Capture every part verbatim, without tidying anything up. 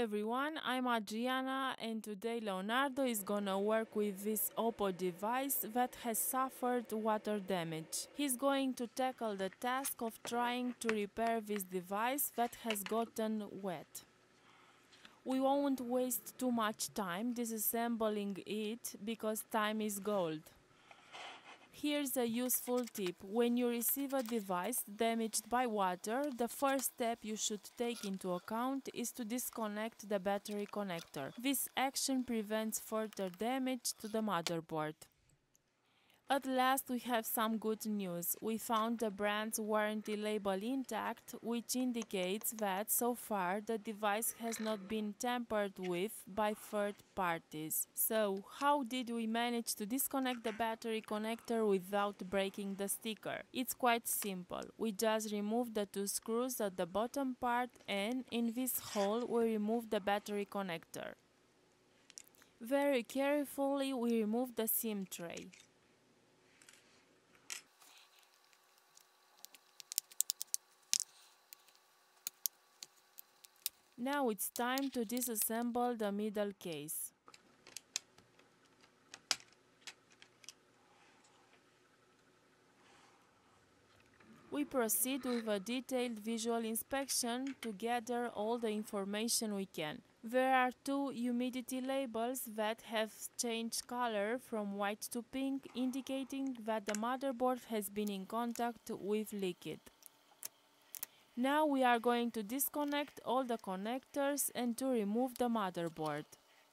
everyone, I'm Adriana and today Leonardo is gonna work with this Oppo device that has suffered water damage. He's going to tackle the task of trying to repair this device that has gotten wet. We won't waste too much time disassembling it because time is gold. Here's a useful tip. When you receive a device damaged by water, the first step you should take into account is to disconnect the battery connector. This action prevents further damage to the motherboard. At last we have some good news. We found the brand's warranty label intact, which indicates that so far the device has not been tampered with by third parties. So, how did we manage to disconnect the battery connector without breaking the sticker? It's quite simple. We just remove the two screws at the bottom part and in this hole we remove the battery connector. Very carefully we remove the SIM tray. Now it's time to disassemble the middle case. We proceed with a detailed visual inspection to gather all the information we can. There are two humidity labels that have changed color from white to pink, indicating that the motherboard has been in contact with liquid. Now we are going to disconnect all the connectors and to remove the motherboard.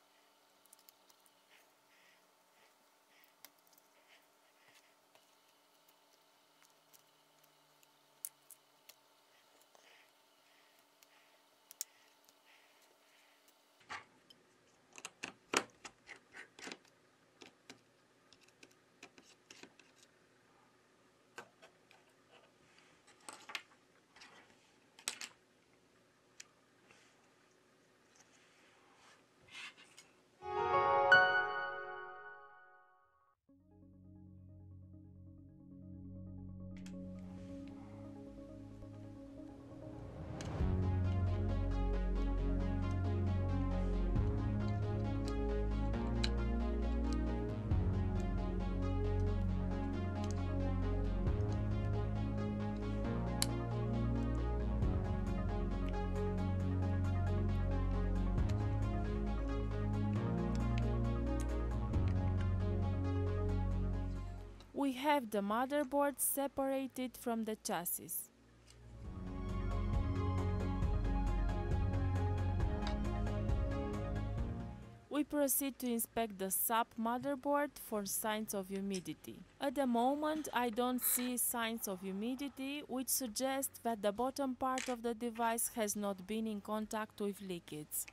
We have the motherboard separated from the chassis. We proceed to inspect the sub motherboard for signs of humidity. At the moment I don't see signs of humidity, which suggests that the bottom part of the device has not been in contact with liquids.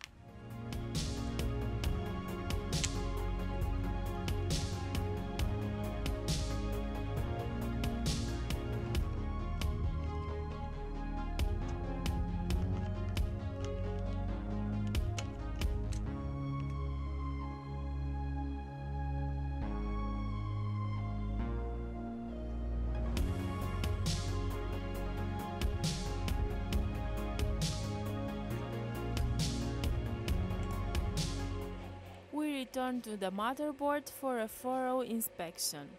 We return to the motherboard for a thorough inspection.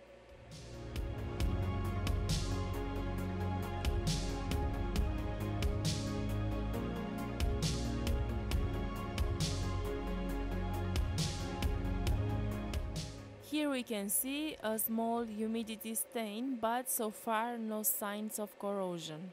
Here we can see a small humidity stain, but so far no signs of corrosion.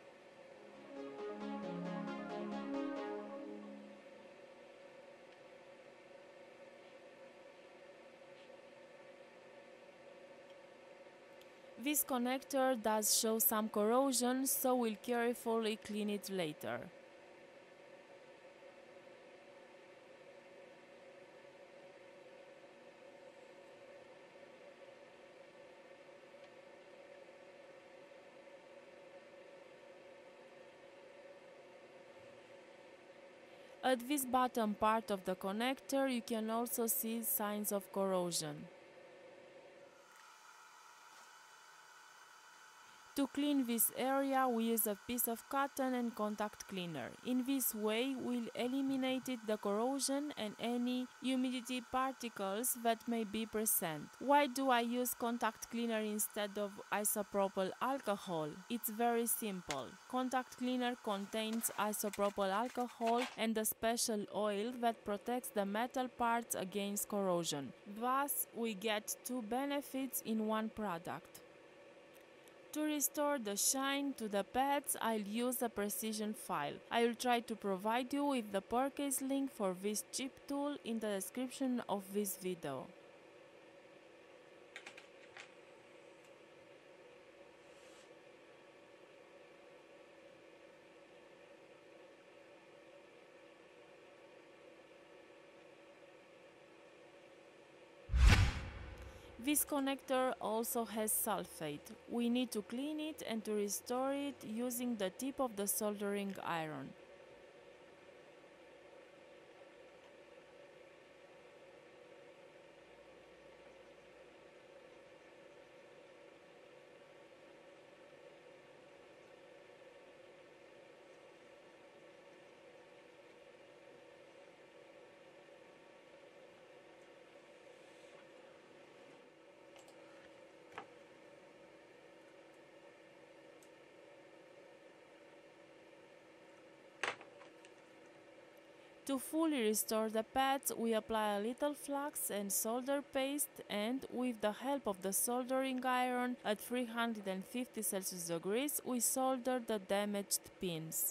This connector does show some corrosion, so we'll carefully clean it later. At this bottom part of the connector you can also see signs of corrosion. To clean this area, we use a piece of cotton and contact cleaner. In this way, we'll eliminate the corrosion and any humidity particles that may be present. Why do I use contact cleaner instead of isopropyl alcohol? It's very simple. Contact cleaner contains isopropyl alcohol and a special oil that protects the metal parts against corrosion. Thus, we get two benefits in one product. To restore the shine to the pads, I'll use a precision file. I will try to provide you with the purchase link for this cheap tool in the description of this video. This connector also has sulfate. We need to clean it and to restore it using the tip of the soldering iron. To fully restore the pads, we apply a little flux and solder paste, and with the help of the soldering iron at three hundred fifty Celsius degrees, we solder the damaged pins.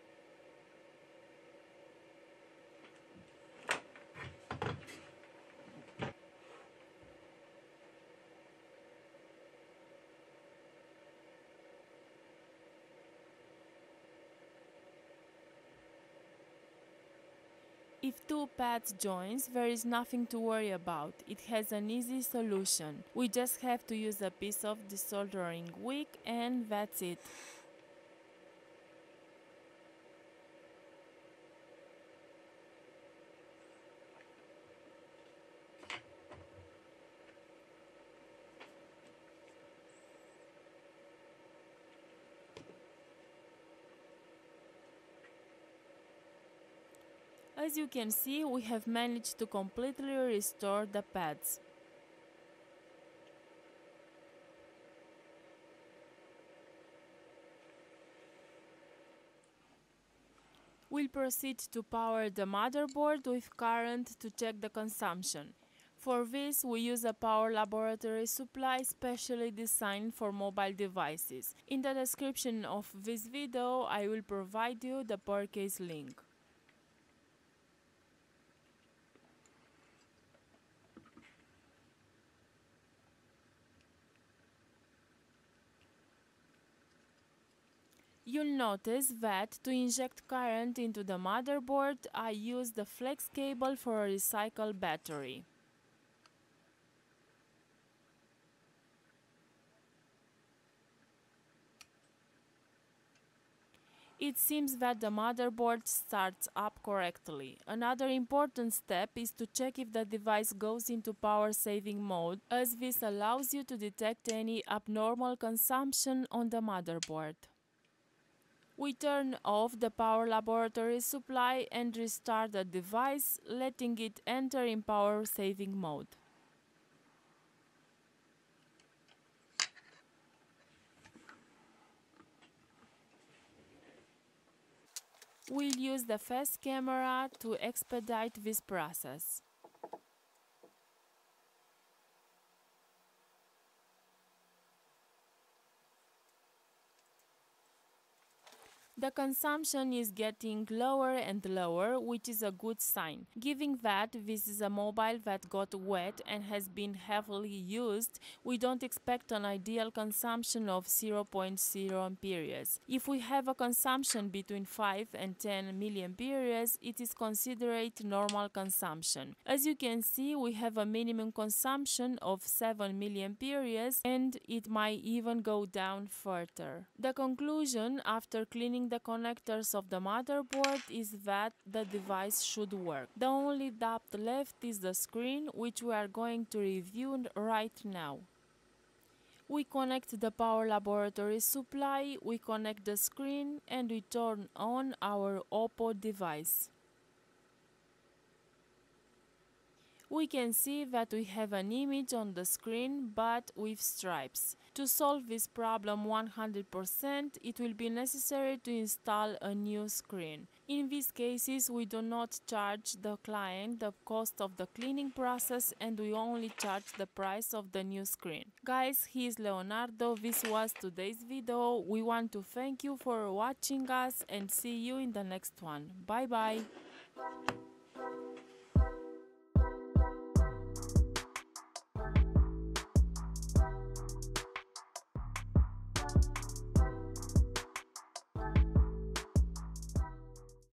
If two pads joins, there is nothing to worry about. It has an easy solution. We just have to use a piece of desoldering wick and that's it. As you can see, we have managed to completely restore the pads. We'll proceed to power the motherboard with current to check the consumption. For this, we use a power laboratory supply specially designed for mobile devices. In the description of this video, I will provide you the purchase link. You'll notice that to inject current into the motherboard, I use the flex cable for a recycled battery. It seems that the motherboard starts up correctly. Another important step is to check if the device goes into power saving mode, as this allows you to detect any abnormal consumption on the motherboard. We turn off the power laboratory supply and restart the device, letting it enter in power saving mode. We'll use the fast camera to expedite this process. The consumption is getting lower and lower, which is a good sign. Given that this is a mobile that got wet and has been heavily used, we don't expect an ideal consumption of zero point zero amperes. If we have a consumption between five and ten milliamperes, it is considered normal consumption. As you can see, we have a minimum consumption of seven milliamperes and it might even go down further. The conclusion after cleaning the connectors of the motherboard is that the device should work. The only doubt left is the screen, which we are going to review right now. We connect the power laboratory supply, we connect the screen, and we turn on our Oppo device. We can see that we have an image on the screen but with stripes. To solve this problem one hundred percent, it will be necessary to install a new screen. In these cases, we do not charge the client the cost of the cleaning process and we only charge the price of the new screen. Guys, he is Leonardo, this was today's video. We want to thank you for watching us and see you in the next one. Bye bye!